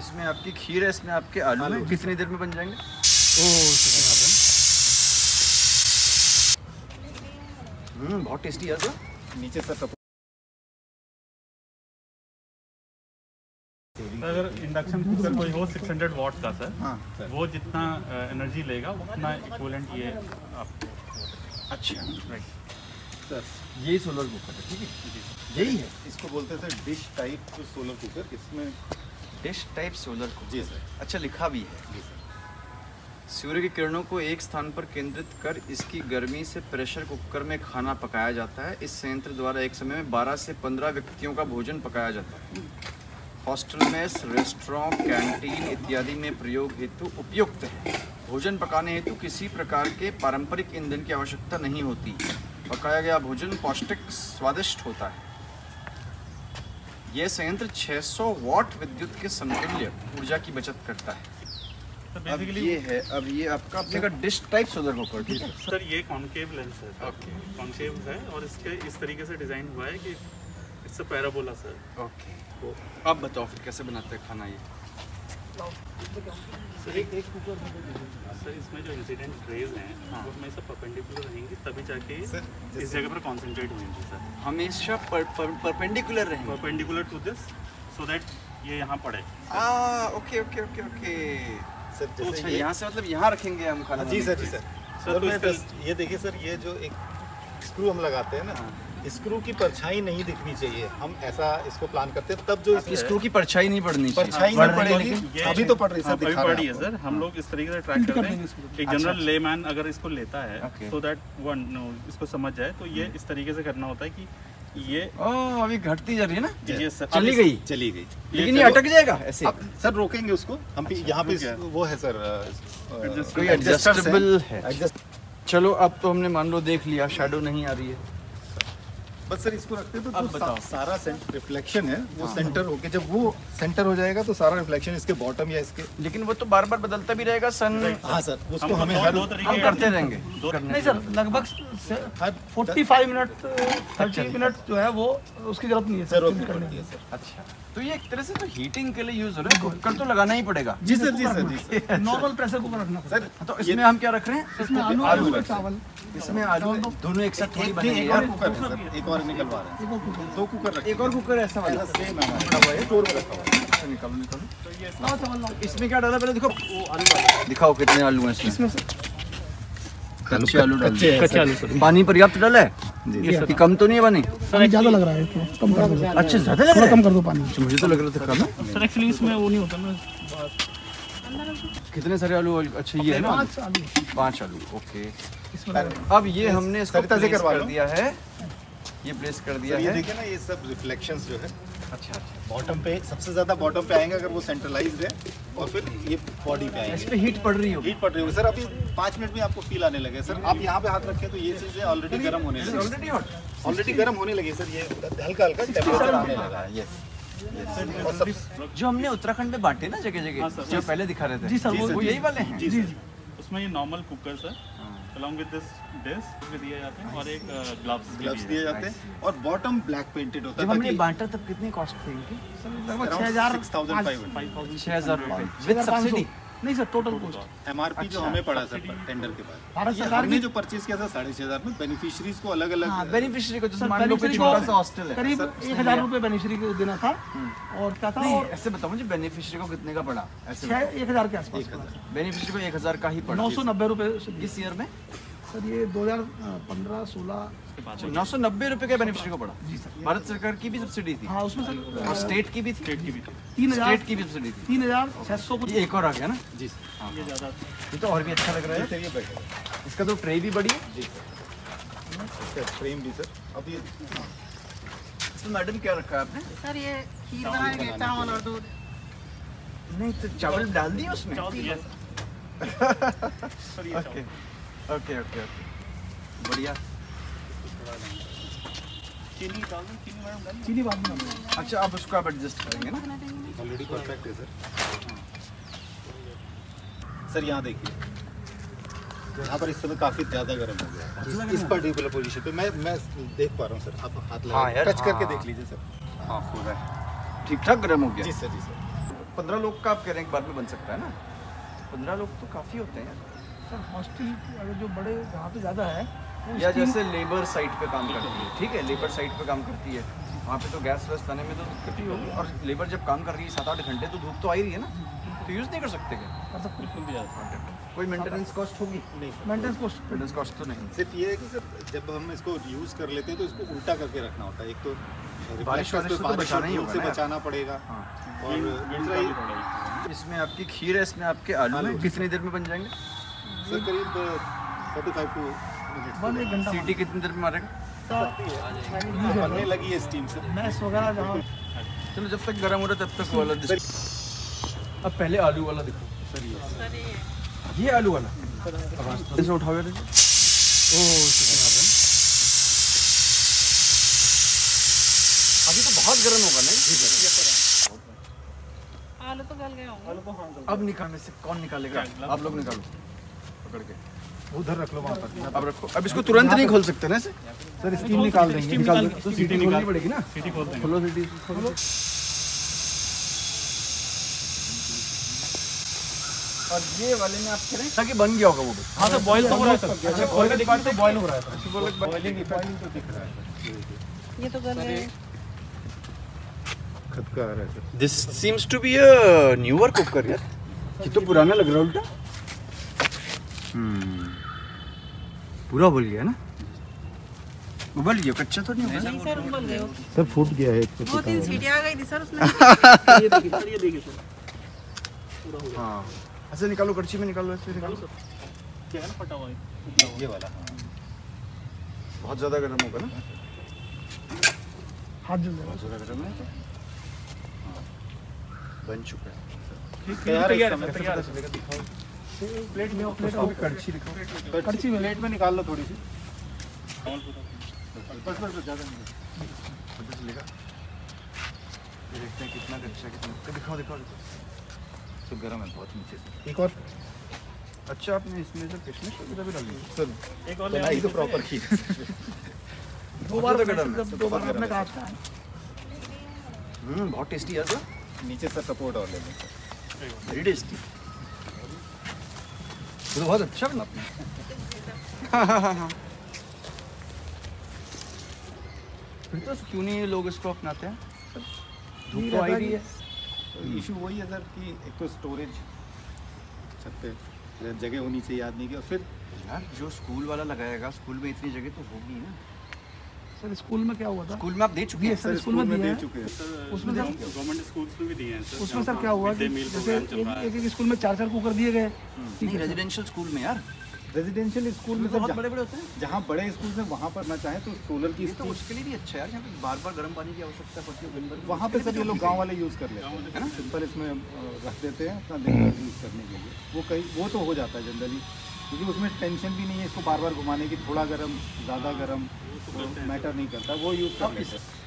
इसमें आपकी खीर है, इसमें आपके आलू हैं। कितनी देर में बन जाएंगे? बहुत टेस्टी है सर। नीचे सर अगर इंडक्शन कुकर कोई हो 600 वाट का सर, हाँ वो जितना एनर्जी लेगा उतना इक्विवेलेंट ये आपको। अच्छा राइट सर, यही सोलर कुकर है, ठीक है, यही है। इसको बोलते हैं sir dish type solar cooker. इसमें डिश टाइप सोलर कुकर। जी सर। अच्छा लिखा भी है। जी सर। सूर्य की किरणों को एक स्थान पर केंद्रित कर इसकी गर्मी से प्रेशर कुकर में खाना पकाया जाता है। इस संयंत्र द्वारा एक समय में 12 से 15 व्यक्तियों का भोजन पकाया जाता है। हॉस्टल मेस, रेस्टोरेंट, कैंटीन इत्यादि में प्रयोग हेतु उपयुक्त है। भोजन पकाने हेतु किसी प्रकार के पारंपरिक ईंधन की आवश्यकता नहीं होती। पकाया गया भोजन पौष्टिक स्वादिष्ट होता है। यह संयंत्र 600 वाट विद्युत के समतुल्य ऊर्जा की बचत करता है। अब ये है, अब ये आपका अपने का डिश टाइप सोलर कुकर, ठीक है सर। ये कॉन्केव लेंस है। ओके, कॉन्केव है और इसके इस तरीके से डिज़ाइन हुआ है कि it's a parabola sir. Okay, तो अब बताओ फिर कैसे बनाते हैं खाना ये? सर एक कुकर सर, इसमें जो इंसिडेंट रेज हैं वो हमेशा परपेंडिकुलर रहेंगी, तभी जाके इस जगह पर कॉन्सेंट्रेट होंगी सर। हमेशा परपेंडिकुलर रहेंगे, perpendicular to this, so that ये यहाँ पड़े। Okay okay okay okay sir. अच्छा, जैसे यहाँ से मतलब यहाँ रखेंगे हम खाना? जी सर, जी सर। सर ये देखिए सर, ये जो एक स्क्रू हम लगाते हैं ना, स्क्रू की परछाई नहीं दिखनी चाहिए। हम ऐसा इसको प्लान करते हैं, तब जो स्क्रू की परछाई नहीं पड़नी चाहिए। परछाई नहीं पड़ेगी। अभी तो पड़ रही सर, अभी पड़ी है सर। हम लोग इस तरीके से ट्रैक करते हैं। एक जनरल लेमैन अगर इसको लेता है सो दैट वो इसको समझ जाए, तो ये इस तरीके से करना होता है कि ये अभी घटती जा रही है ना। जी सर, चली गई। लेकिन ये अटक जाएगा ऐसे। अब सर रोकेंगे उसको हम। यहाँ पे वो है सर, कोई एडजस्टेबल है। चलो अब तो हमने मान लो देख लिया, शैडो नहीं आ रही है। बस सर इसको रखते हैं तो अब बताओ। सारा रिफ्लेक्शन है वो सेंटर होके, जब वो सेंटर हो जाएगा तो सारा रिफ्लेक्शन इसके बॉटम या इसके। लेकिन वो तो बार बार बदलता भी रहेगा सन। हाँ सर, उसको हमें हम करते रहेंगे। नहीं सर, लगभग 45 मिनट 30 मिनट जो है वो उसकी जरूरत नहीं है सर। अच्छा, तो ये एक तरह से तो हीटिंग के लिए यूज हो रहा है। कुकर तो लगाना ही पड़ेगा। जी सर, जी सर, जी सर। नॉर्मल प्रेशर कुकर रखना सर। तो इसमें हम क्या रख रहे हैं? इसमें आलू और चावल। इसमें आलू दोनों एक साथ थोड़ी बनेंगे। एक और कुकर है सर, एक और निकलवा रहे हैं। दो कुकर रखिए। एक और कुकर ऐसा वाला सेम है हमारा, स्टोर में रखा हुआ है। अच्छा, निकालो। इसमें क्या डाला पहले दिखाओ? आलू वाले दिखाओ कितने आलू हैं इसमें से। कच्चे आलू डाल दिए। कच्चे आलू सर। पानी पर्याप्त डाला है कि कम तो नहीं है पानी? सर ज्यादा लग रहा है, कम कर दो। अच्छा, ज्यादा लग रहा है? कम कर दो पानी। मुझे तो लग रहा था कम है सर। एक्चुअली इसमें वो नहीं होता ना। कितने सारे आलू? अच्छा ये है ना, 5 आलू। ओके, अब ये हमने इसको प्लेस कर दिया है। ये प्लेस कर दिया ये है। देखिए ना, ये सब रिफ्लेक्शंस जो है अच्छा, बॉटम पे सबसे ज्यादा बॉटम पे आएंगे अगर वो सेंट्रलाइज्ड है, और फिर ये बॉडी पे आएंगे। इस पे हीट पड़ रही होगी। हीट पड़ रही होगी सर। अभी 5 मिनट में आपको फील आने लगे सर। आप यहाँ पे हाथ रखें तो ये चीजें ऑलरेडी गर्म होने लगी। ऑलरेडी गर्म होने लगी सर। ये हल्का हल्का टेम्परेचर आने लगा है। ये और सब जो हमने उत्तराखंड में बांटे ना जगह जगह, जो पहले दिखा रहे थे। जी सर, वो यही वाले हैं। जी जी। उसमें ये normal cooker sir along with this dish भी दिए जाते हैं और एक ग्लव्स दिए जाते हैं, और बॉटम ब्लैक पेंटेड होता है। जब हमने बांटा तब कितनी कॉस्ट थी इनकी? लगभग 6,000 ₹6,000 विद सब्सिडी? नहीं सर, टोटल कॉस्ट एमआरपी जो हमें पड़ा सर टेंडर के बाद, भारत सरकार हमने जो परचेज किया था 6,500 में, बेनिफिशियरीज को अलग अलग। बेनिफिशियरी को जैसे मान लो कोई छोटा सा हॉस्टल है, करीब 1,000 रुपए बेनिफिशियरी को देना था। और क्या था? नहीं, ऐसे बताओ मुझे बेनिफिशियरी को कितने का पड़ा? ऐसे 1,000 के आसपास। बेनिफिशियरी को 1,000 का ही पड़ा। 990 रुपए इस ईयर में सर। ये 2015-16 990 रुपए का बेनिफिशियरी को पड़ा। जी सर। भारत सरकार की भी सब्सिडी थी? हाँ, उसमें सर। और स्टेट की भी थी? 3,000 स्टेट की भी सब्सिडी थी। 3,600 कुछ। ये एक और आ गया ना? जी ये ज़्यादा। ये तो और भी अच्छा लग रहा है। ये बेटर। इसका तो ट्रे भी बड़ी है। जी सर, इसका फ्रेम भी सर। अब ये इसमें मैडम क्या रखा है आपने? सर ये खीर बनाएंगे, चावल और दूध। नहीं तो चावल डाल दिए उसमें? ओके ओके ओके ओके, बढ़िया। चीनी डाल दो। चीनी मैडम डाल दो। चीनी बाद में। अच्छा, अब उसको आप एडजस्ट करेंगे ना? ऑलरेडी परफेक्ट है सर। सर यहाँ देखिए, यहाँ पर इस समय काफी ज्यादा गर्म हो गया है। इस पर्टिकुलर पोजीशन पे मैं देख पा रहा हूँ सर। आप हाथ लगा टच करके देख लीजिए सर। हाँ, पूरा ठीक ठाक गर्म हो गया। जी सर, जी सर। 15 लोग का आप कह रहे हैं एक बार में बन सकता है ना, 15 लोग तो काफ़ी होते हैं यार। सर हॉस्टल अगर जो बड़े जहाँ पे ज़्यादा है वो या steam- जैसे लेबर साइट पे काम करती है, ठीक है, लेबर साइट पे काम करती है, वहाँ पे तो गैस वैस लाने में तो दिक्कत ही होगी, और लेबर जब काम कर रही है 7-8 घंटे तो धूप तो आ ही रही है ना, तो यूज़ नहीं कर सकते क्या? कर सकते बिल्कुल भी आता कोई मेंटेनेंस कॉस्ट होगी? नहीं मेंटेनेंस कॉस्ट मेंटेनेंस कॉस्ट तो नहीं। सिर्फ ये है कि सर जब हम इसको यूज़ कर लेते हैं तो इसको उल्टा करके रखना होता है। एक तो बारिश वारिश से तो बारिश बचाना ही धूप होगा से ना यार। बचाना पड़ेगा, हाँ। और दूसरा ये इसमें आपकी खीर है, इसमें आपके आलू हैं, कितनी देर में बन जाएंगे? सर करीब 45 टू मिनट्स 1-1 घंटा सीटी कितनी देर में मारेगा? बनने लगी है स्टीम से। मैस वगैरह जहाँ चलो जब तक गर्म हो रहा है तब तक वाला दिखो। अब पहले आलू वाला दिखो। ये आलू वाला इसे उठाओ यार। अभी तो बहुत गर्म होगा नहीं? आलू तो गल गए होंगे। अब निकालने से कौन निकालेगा? आप लोग निकालो पकड़ के। उधर रख लो वहाँ पर। अब रखो। अब इसको तुरंत नहीं खोल सकते ना इसे? सर स्टीम निकाल देंगे, निकाल दो। तो सीटी खोलनी पड़ेगी ना? सिटी खोल देंगे। खोलो सीटी खोलो। और ये वाले में आप करें ताकि बन गया होगा वो भी। हाँ तो बॉयल तो हो रहा है। अच्छा बॉयल का तो बॉयल हो रहा है। बॉइलिंग तो दिख रहा है। ये तो गल गए। खटका आ रहा है sir. This seems to be a newer cooker यार। ये तो पुराना लग रहा है उल्टा। पूरा उबल गया ना? उबल गया, कच्चा तो नहीं होगा? नहीं सर उबल गए। सर फूट गया है। 2-3 सीटियां आ गई थी सर उसमें। हाँ ऐसे निकालो, कड़छी में निकालो, ऐसे निकालो। क्या है ना फटा हुआ है। ये वाला हाँ। बहुत ज़्यादा गर्म होगा ना? हाथ जल जाएगा। बहुत ज़्यादा गर्म है तो हाँ, बन चुका है। तैयार है है, तैयार है। चलेगा, दिखाओ। प्लेट में प्लेट अभी कड़छी दिखाओ। कड़छी में प्लेट में निकाल लो थोड़ी सी। बस ज़्यादा नहीं पता चलेगा। ये देखते हैं कितना कच्चा कितना। दिखाओ दिखाओ दिखाओ। तो गर्म है बहुत नीचे से। एक और अच्छा आपने इसमें से किशमिश वगैरह भी डाली? सर एक और बनाई तो प्रॉपर खीर। दो बार बहुत ज़्यादा गर्म है। जब 2 बार आपने कहा था। बहुत टेस्टी है सर, नीचे से सपोर्ट और ले लें। Very tasty. तो बहुत अच्छा बना आपने। फिर तो क्यों नहीं लोग इसको अपनाते हैं? धूप तो आ ही रही है। इशू वही है सर कि एक तो स्टोरेज छत पे जगह होनी चाहिए आदमी की, और फिर यार जो स्कूल वाला लगाएगा, स्कूल में इतनी जगह तो होगी ना। सर स्कूल में क्या हुआ था? स्कूल में आप दे चुके हैं? सर स्कूल में दे दिया है। चुके हैं। उसमें सर गवर्नमेंट स्कूल्स में भी दिए हैं सर। उसमें सर क्या हुआ कि जैसे एक स्कूल में 4-4 कुकर दिए गए। नहीं रेजिडेंशियल स्कूल में यार रेजिडेंशियल स्कूल में तो बहुत सर बड़े बड़े होते हैं। जहाँ बड़े स्कूल में वहाँ पर ना चाहे तो सोलर की ये तो उसके लिए भी अच्छा है यार, यहाँ पे बार बार गर्म पानी की आवश्यकता पड़ती है दिन भर। वहाँ पे सर ये लोग गांव वाले यूज़ कर लेते हैं, है ना, सिंपल इसमें रख देते हैं अपना दिन भर यूज़ करने के लिए। वो कहीं वो तो हो जाता है जनरली, क्योंकि उसमें टेंशन भी नहीं है इसको बार बार घुमाने की, थोड़ा गर्म ज़्यादा गर्म मैटर नहीं करता, वो यूज़ कर लेते हैं।